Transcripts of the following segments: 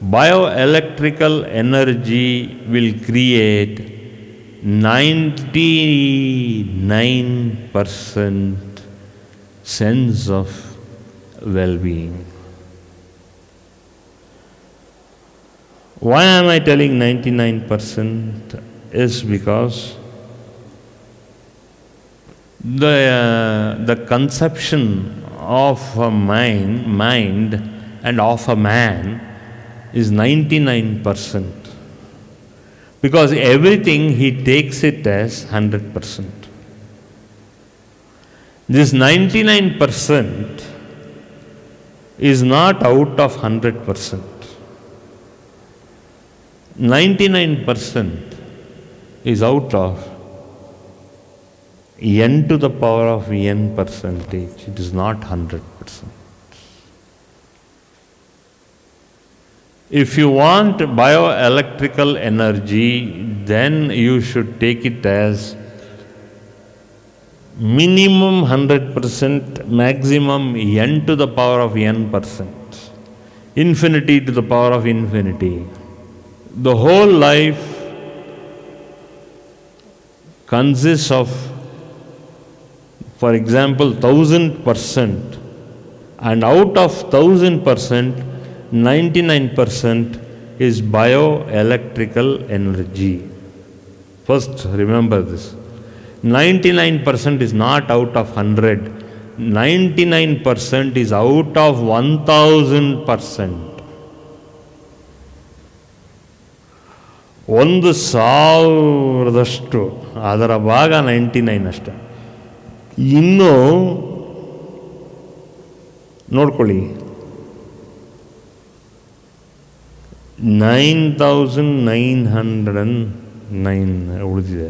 bioelectrical energy will create 99% sense of well-being. Why am I telling 99%? Is because the conception of a mind and of a man is 99%. Because everything he takes it as 100%. This 99% is not out of 100%. 99% is out of n to the power of n percentage. It is not 100%. If you want bioelectrical energy, then you should take it as minimum 100%, maximum n to the power of n%, infinity to the power of infinity. The whole life consists of, for example, 1000%, and out of 1000%, 99% is bioelectrical energy. First, remember this. 99% is not out of 100. 99% is out of 1000%. 1,000 ಅದರ ಭಾಗ 99 ಅಷ್ಟೆ. ಇನ್ನು ನೋಡ್ಕೊಳ್ಳಿ, 9,909 ಉಳಿದಿದೆ.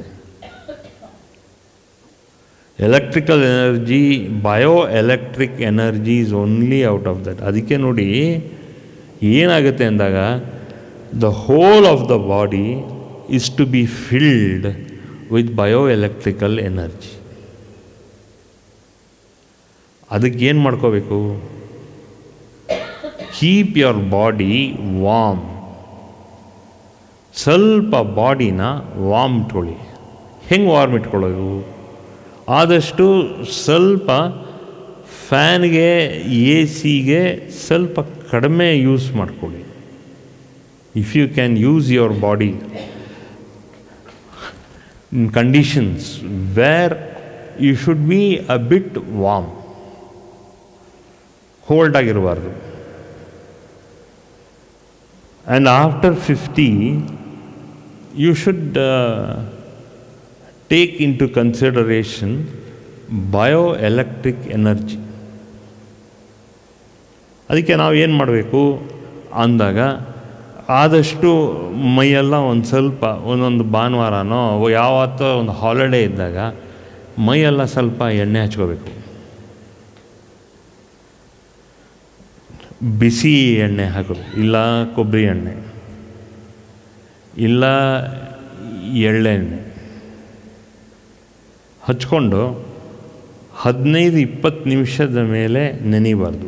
Electrical energy, bioelectric energy is only out of that. ಅದಕ್ಕೆ ನೋಡಿ ಏನಾಗುತ್ತೆ ಅಂದಾಗ, the whole of the body is to be filled with bioelectrical energy. ಅದಕ್ಕೆ ಏನು ಮಾಡ್ಕೋಬೇಕು? Keep your body warm. ಸ್ವಲ್ಪ ಬಾಡಿನ ವಾರ್ಮ್ ಇಟ್ಕೊಳ್ಳಿ. ಹೆಂಗೆ ವಾರ್ಮ್ ಇಟ್ಕೊಳ್ಳೋದು? ಆದಷ್ಟು ಸ್ವಲ್ಪ ಫ್ಯಾನ್ಗೆ, ಎ ಸಿಗೆ ಸ್ವಲ್ಪ ಕಡಿಮೆ ಯೂಸ್ ಮಾಡ್ಕೊಳ್ಳಿ. If you can use your body in conditions where you should be a bit warm, cold ಆಗಿರಬಾರ್ದು. And after 50, you should take into consideration bioelectric energy. ಅದಕ್ಕೆ ನಾವು ಏನು ಮಾಡಬೇಕು ಅಂದಾಗ, ಆದಷ್ಟು ಮೈಯೆಲ್ಲ ಒಂದು ಸ್ವಲ್ಪ, ಒಂದೊಂದು ಭಾನುವಾರನೋ ಯಾವತ್ತೋ ಒಂದು ಹಾಲಿಡೇ ಇದ್ದಾಗ ಮೈಯೆಲ್ಲ ಸ್ವಲ್ಪ ಎಣ್ಣೆ ಹಚ್ಕೋಬೇಕು. ಬಿಸಿ ಎಣ್ಣೆ ಹಾಕೋದು, ಇಲ್ಲ ಕೊಬ್ಬರಿ ಎಣ್ಣೆ, ಇಲ್ಲ ಎಳ್ಳೆಣ್ಣೆ ಹಚ್ಕೊಂಡು 15-20 ನಿಮಿಷದ ಮೇಲೆ ನೆನಿಬಾರ್ದು.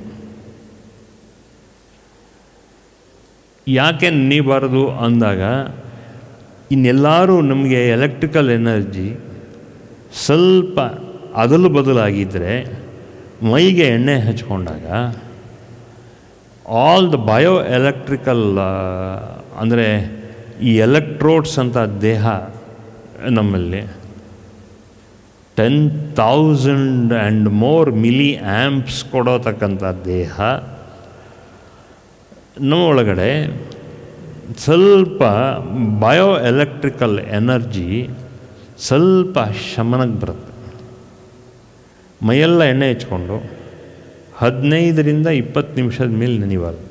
ಯಾಕೆ ನೆನಿಬಾರ್ದು ಅಂದಾಗ, ಇನ್ನೆಲ್ಲರೂ ನಮಗೆ ಎಲೆಕ್ಟ್ರಿಕಲ್ ಎನರ್ಜಿ ಸ್ವಲ್ಪ ಅದಲು ಬದಲಾಗಿದ್ದರೆ ಮೈಗೆ ಎಣ್ಣೆ ಹಚ್ಕೊಂಡಾಗ ಆಲ್ ದ ಬಯೋ ಎಲೆಕ್ಟ್ರಿಕಲ್ ಅಂದರೆ ಈ ಎಲೆಕ್ಟ್ರೋಡ್ಸ್ ಅಂತ ದೇಹ ನಮ್ಮಲ್ಲಿ 10,000 ಆ್ಯಂಡ್ ಮೋರ್ ಮಿಲಿ ಆ್ಯಂಪ್ಸ್ ಕೊಡೋತಕ್ಕಂಥ ದೇಹ ನಮ್ಮ ಒಳಗಡೆ ಸ್ವಲ್ಪ ಬಯೋ ಎಲೆಕ್ಟ್ರಿಕಲ್ ಎನರ್ಜಿ ಸ್ವಲ್ಪ ಶಮನಕ್ಕೆ ಬರುತ್ತೆ. ಮೈಯೆಲ್ಲ ಎಣ್ಣೆ ಹಚ್ಕೊಂಡು 15-20 ನಿಮಿಷದ ಮೇಲೆ ನೆನಿಬಾರ್ದು.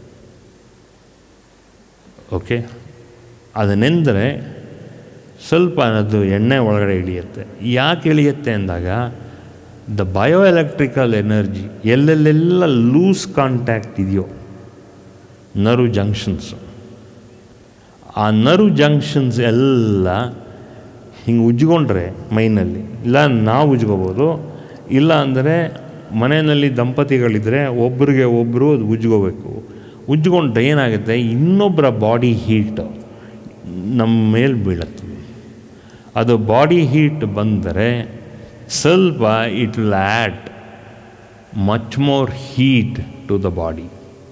ಓಕೆ, ಅದು ನೆಂದರೆ ಸ್ವಲ್ಪ ಅದು ಎಣ್ಣೆ ಒಳಗಡೆ ಇಳಿಯುತ್ತೆ. ಯಾಕೆ ಇಳಿಯುತ್ತೆ ಅಂದಾಗ, ದ ಬಯೋ ಎಲೆಕ್ಟ್ರಿಕಲ್ ಎನರ್ಜಿ ಎಲ್ಲೆಲ್ಲೆಲ್ಲ ಲೂಸ್ ಕಾಂಟ್ಯಾಕ್ಟ್ ಇದೆಯೋ, ನರ್ವ್ ಜಂಕ್ಷನ್ಸು, ಆ ನರ್ವ್ ಜಂಕ್ಷನ್ಸ್ ಎಲ್ಲ ಹಿಂಗೆ ಉಜ್ಕೊಂಡ್ರೆ ಮೈನಲ್ಲಿ, ಇಲ್ಲ ನಾವು ಉಜ್ಕೋಬೋದು, ಇಲ್ಲ ಅಂದರೆ ಮನೆಯಲ್ಲಿ ದಂಪತಿಗಳಿದ್ದರೆ ಒಬ್ರಿಗೆ ಒಬ್ಬರು ಅದು ಉಜ್ಕೋಬೇಕು. ಉಜ್ಜಿಕೊಂಡ್ರೆ ಏನಾಗುತ್ತೆ, ಇನ್ನೊಬ್ಬರ ಬಾಡಿ ಹೀಟ್ ನಮ್ಮ ಮೇಲೆ ಬೀಳುತ್ತೆ. ಅದು ಬಾಡಿ ಹೀಟ್ ಬಂದರೆ ಸ್ವಲ್ಪ it will add much more heat to the body.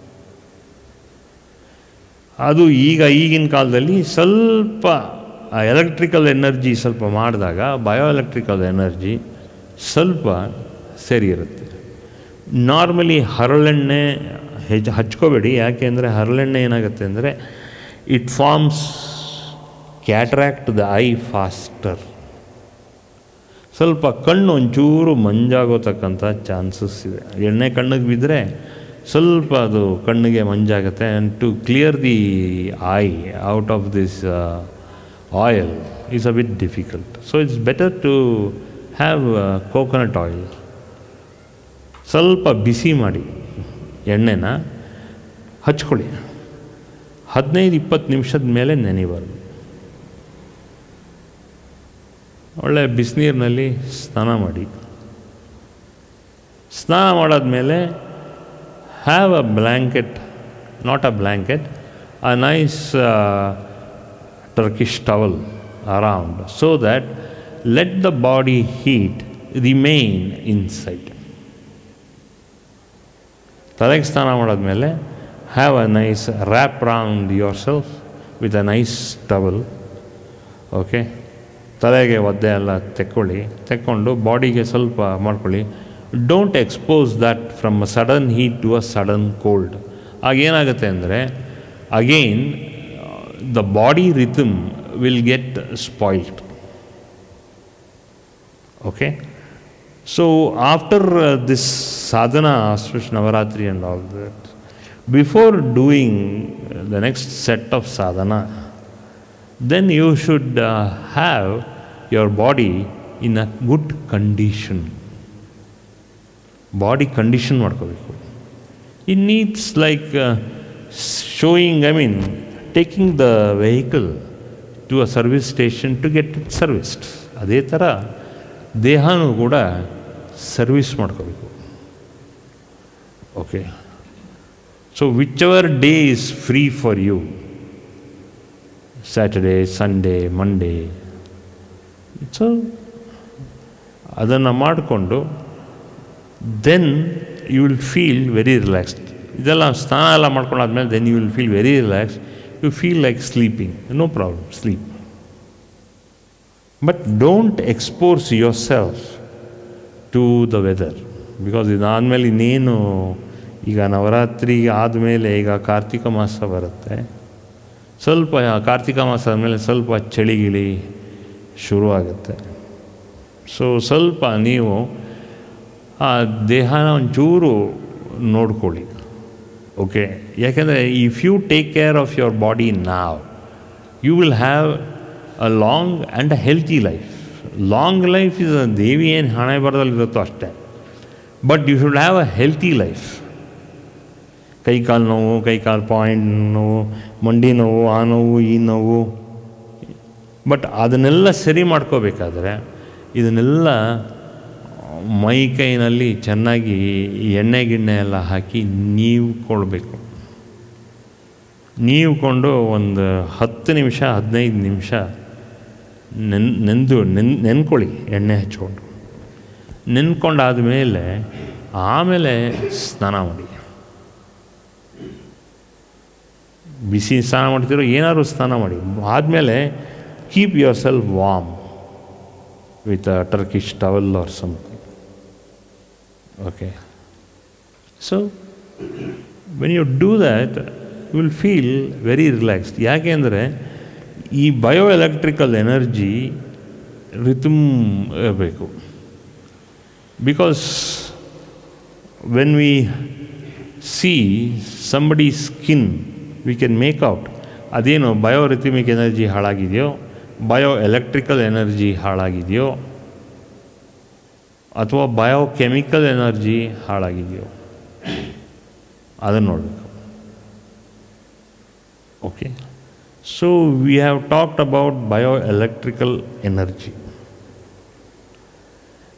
ಅದು ಈಗಿನ ಕಾಲದಲ್ಲಿ ಸ್ವಲ್ಪ ಎಲೆಕ್ಟ್ರಿಕಲ್ ಎನರ್ಜಿ ಸ್ವಲ್ಪ ಮಾಡಿದಾಗ ಬಯೋ ಎಲೆಕ್ಟ್ರಿಕಲ್ ಎನರ್ಜಿ ಸ್ವಲ್ಪ ಸರಿ ಇರುತ್ತೆ. ನಾರ್ಮಲಿ ಹರಳೆಣ್ಣೆ ಹಚ್ಕೋಬೇಡಿ. ಯಾಕೆಂದರೆ ಹರಳೆಣ್ಣೆ ಏನಾಗುತ್ತೆ ಅಂದರೆ it forms cataract the eye faster. ಸ್ವಲ್ಪ ಕಣ್ಣು ಒಂಚೂರು ಮಂಜಾಗೋತಕ್ಕಂಥ ಚಾನ್ಸಸ್ ಇದೆ. ಎಣ್ಣೆ ಕಣ್ಣಿಗೆ ಬಿದ್ದರೆ ಸ್ವಲ್ಪ ಅದು ಕಣ್ಣಿಗೆ ಮಂಜಾಗುತ್ತೆ. And to clear the eye out of this oil is a bit difficult. So it's better to have coconut oil. ಸ್ವಲ್ಪ ಬಿಸಿ ಮಾಡಿ ಎಣ್ಣೆನ ಹಚ್ಕೊಳ್ಳಿ. 15-20 ನಿಮಿಷದ ಮೇಲೆ ನೆನೆಬಾರ್ದು. ಒಳ್ಳೆ ಬಿಸಿನೀರಿನಲ್ಲಿ ಸ್ನಾನ ಮಾಡಿ. ಸ್ನಾನ ಮಾಡಾದ್ಮೇಲೆ have a blanket, not a blanket, a nice Turkish towel around so that let the body heat remain inside. ತಲೆಗೆ ಸ್ನಾನ ಮಾಡಾದ್ಮೇಲೆ have a nice wrap round yourself with a nice towel. Okay, ತಲೆಗೆ ಒದ್ದೆ ಎಲ್ಲ ತೆಕ್ಕೊಂಡು ಬಾಡಿಗೆ ಸ್ವಲ್ಪ ಮಾಡ್ಕೊಳ್ಳಿ. Don't expose that from a sudden heat to a sudden cold. ಆಗೇನಾಗುತ್ತೆ ಅಂದರೆ again the body rhythm will get spoiled. Okay, so after this sadhana, auspicious Navaratri and all that, before doing the next set of sadhana, then you should have your body in a good condition. Body condition ಮಾಡ್ಕೋಬೇಕು. It needs like showing, taking the vehicle to a service station to get it serviced. ಅದೇ ಥರ ದೇಹನೂ ಕೂಡ service ಮಾಡ್ಕೋಬೇಕು. Okay, so whichever day is free for you, Saturday, Sunday, Monday, so ಅದನ್ನು ಮಾಡಿಕೊಂಡು then you will feel very relaxed. ಇದೆಲ್ಲ ಸ್ನಾನ ಎಲ್ಲ ಮಾಡ್ಕೊಂಡಾದ್ಮೇಲೆ then you will feel very relaxed. You feel like sleeping, no problem, sleep. But don't expose yourself to the weather, because ಇದಾದಮೇಲೆ ಇನ್ನೇನು ಈಗ ನವರಾತ್ರಿ ಆದಮೇಲೆ ಈಗ ಕಾರ್ತಿಕ ಮಾಸ ಬರುತ್ತೆ. ಸ್ವಲ್ಪ ಕಾರ್ತಿಕ ಮಾಸ ಆದಮೇಲೆ ಸ್ವಲ್ಪ ಚಳಿಗಿಳಿ ಶುರುವಾಗುತ್ತೆ. ಸೊ ಸ್ವಲ್ಪ ನೀವು ಆ ದೇಹನ ಒಂಚೂರು ನೋಡ್ಕೊಳ್ಳಿ. ಓಕೆ, ಯಾಕೆಂದರೆ if you take care of your body now, you will have a long and a healthy life. Long life is a ದೇವಿ ಏನು ಹಣೆ ಬರದಲ್ಲಿರುತ್ತೋ ಅಷ್ಟೇ, but you should have a healthy life. ಕೈಕಾಲು ನೋವು, ಕೈಕಾಲು ಪಾಯಿಂಟ್ ನೋವು, ಮಂಡಿ ನೋವು, ಆ ನೋವು, ಈ ನೋವು, ಬಟ್ ಅದನ್ನೆಲ್ಲ ಸರಿ ಮಾಡ್ಕೋಬೇಕಾದ್ರೆ ಇದನ್ನೆಲ್ಲ ಮೈ ಕೈನಲ್ಲಿ ಚೆನ್ನಾಗಿ ಎಣ್ಣೆ ಗಿಣ್ಣೆ ಎಲ್ಲ ಹಾಕಿ ನೀವ್ಕೊಳ್ಬೇಕು. ನೀವ್ಕೊಂಡು ಒಂದು 10 ನಿಮಿಷ 15 ನಿಮಿಷ ನೆನ್ಕೊಳ್ಳಿ. ಎಣ್ಣೆ ಹಚ್ಕೊಂಡು ನೆನ್ಕೊಂಡಾದಮೇಲೆ ಆಮೇಲೆ ಸ್ನಾನ ಮಾಡಿ. ಬಿಸಿ ಸ್ನಾನ ಮಾಡ್ತಿರೋ ಏನಾದ್ರು ಸ್ನಾನ ಮಾಡಿ. ಆದಮೇಲೆ keep yourself warm with a Turkish towel or something. Okay, so when you do that you will feel very relaxed. ಯಾಕೆಂದರೆ ಈ ಬಯೋ ಎಲೆಕ್ಟ್ರಿಕಲ್ ಎನರ್ಜಿ ರಿಥಮ್ ಇರಬೇಕು. Because when we see somebody skin we can make out ಅದೇನು bio rhythmic energy ಹಾಳಾಗಿದೆಯೋ, bio electrical energy ಹಾಳಾಗಿದೆಯೋ, ಅಥವಾ biochemical energy ಹಾಳಾಗಿದೆಯೋ ಅದನ್ನು ನೋಡಬೇಕು. Okay, so we have talked about bioelectrical energy.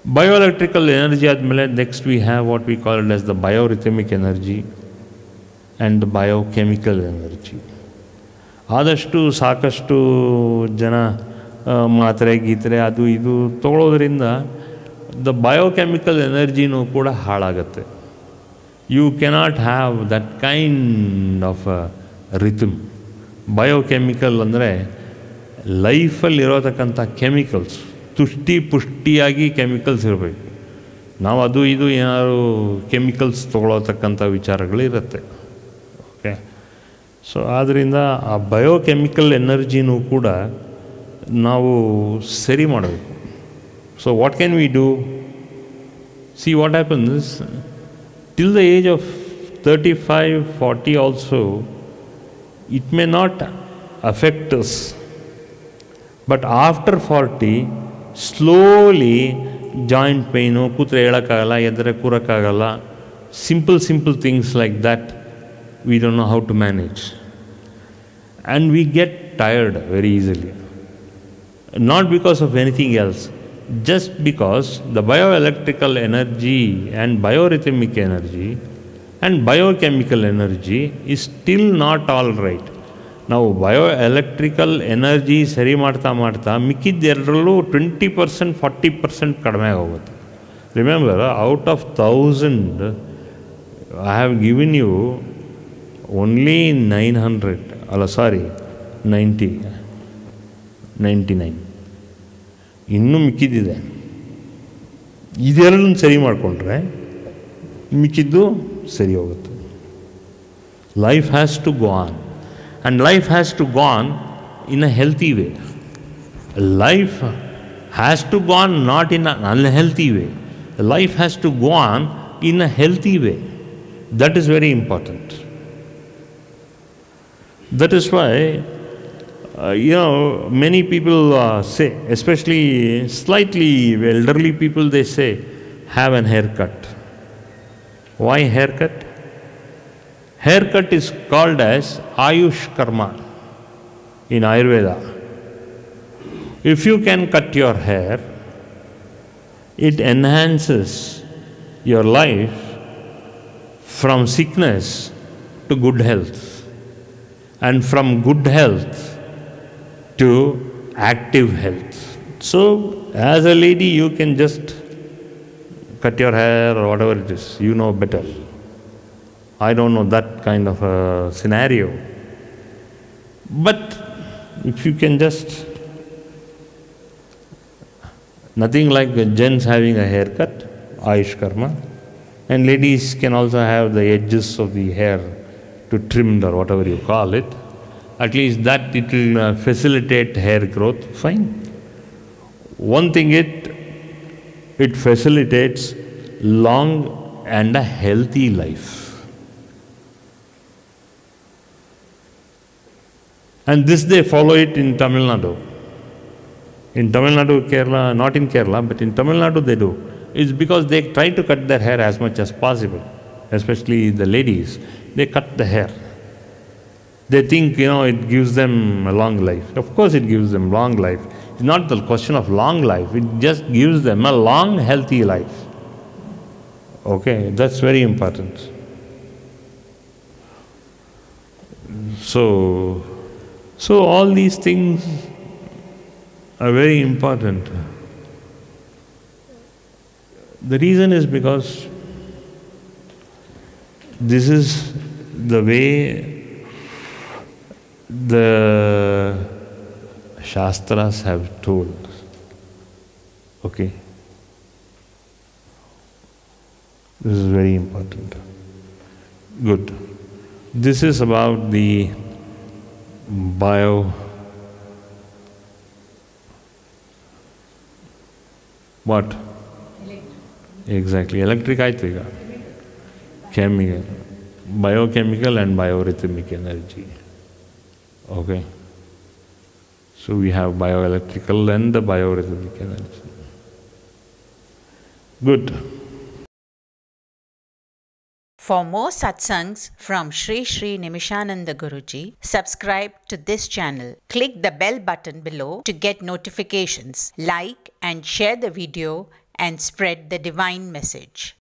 Bioelectrical energy ಆದಮೇಲೆ next we have what we call it as the biorhythmic energy. And biochemical energy. ಆದಷ್ಟು ಸಾಕಷ್ಟು ಜನ ಮಾತ್ರೆ ಗೀತ್ರೆ ಅದು ಇದು ತಗೊಳ್ಳೋದ್ರಿಂದ ದ ಬಯೋಕೆಮಿಕಲ್ ಎನರ್ಜಿನೂ ಕೂಡ ಹಾಳಾಗುತ್ತೆ. You cannot have that kind of rhythm. Biochemical ಅಂದರೆ ಲೈಫಲ್ಲಿರೋತಕ್ಕಂಥ ಕೆಮಿಕಲ್ಸ್, ಪುಷ್ಟಿಯಾಗಿ ಕೆಮಿಕಲ್ಸ್ ಇರಬೇಕು. ನಾವು ಅದು ಇದು ಏನಾದ್ರು ಕೆಮಿಕಲ್ಸ್ ತೊಗೊಳತಕ್ಕಂಥ ವಿಚಾರಗಳಿರುತ್ತೆ. ಓಕೆ, ಸೊ ಆದ್ದರಿಂದ ಆ ಬಯೋಕೆಮಿಕಲ್ ಎನರ್ಜಿನೂ ಕೂಡ ನಾವು ಸರಿ ಮಾಡಬೇಕು. So what can we do? See what happens, till the age of 35-40 also it may not affect us, but after 40 slowly joint pain, ಕೂತ್ರೆ ಹೇಳೋಕ್ಕಾಗಲ್ಲ, ಎದ್ದರೆ ಕೂರೋಕ್ಕಾಗಲ್ಲ, simple things like that we don't know how to manage, and we get tired very easily, not because of anything else, just because the bioelectrical energy and biorhythmic energy and biochemical energy is still not all right. ನಾವು ಬಯೋಎಲೆಕ್ಟ್ರಿಕಲ್ energy ಸರಿ ಮಾಡ್ತಾ ಮಿಕ್ಕಿದ್ದೆರಡರಲ್ಲೂ 20% 40% ಕಡಿಮೆ ಹೋಗುತ್ತೆ. Remember, out of 1000 I have given you only 99. ಇನ್ನೂ ಮಿಕ್ಕಿದ್ದಿದೆ. ಇದೆರಡನ್ನು ಸರಿ ಮಾಡಿಕೊಂಡ್ರೆ ಮಿಕ್ಕಿದ್ದು ಸರಿ ಹೋಗುತ್ತೆ. Life has to go on, and life has to go on in a healthy way. Life has to go on not in an unhealthy way. Life has to go on in a healthy way. That is very important. That is why many people say, especially slightly elderly people, they say have an haircut. Why haircut? Haircut is called as Ayush Karma in Ayurveda. If you can cut your hair, it enhances your life from sickness to good health, and from good health to active health. So, as a lady, you can just cut your hair or whatever it is, you know better. I don't know that kind of a scenario. But if you can just, nothing like gents having a haircut, Ayush Karma, and ladies can also have the edges of the hair to trimmed or whatever you call it. At least that it will facilitate hair growth, fine. One thing it facilitates long and a healthy life. And this they follow it in Tamil Nadu. In Tamil Nadu, Kerala, not in Kerala, but in Tamil Nadu they do. It's because they try to cut their hair as much as possible, especially the ladies. They cut the hair. They think, it gives them a long life. Of course it gives them long life. It's not the question of long life. It just gives them a long, healthy life. Okay, that's very important. So all these things are very important. The reason is because this is the way the Shastras have told. Okay? This is very important. Good. This is about the what? Exactly. Electric ಆಯ್ತು ಈಗ. Chemical. Biochemical and biorhythmic energy. Okay. So we have bioelectrical and the biorhythmic energy. Good. For more satsangs from Sri Sri Nimishananda Guruji, subscribe to this channel. Click the bell button below to get notifications. Like and share the video and spread the divine message.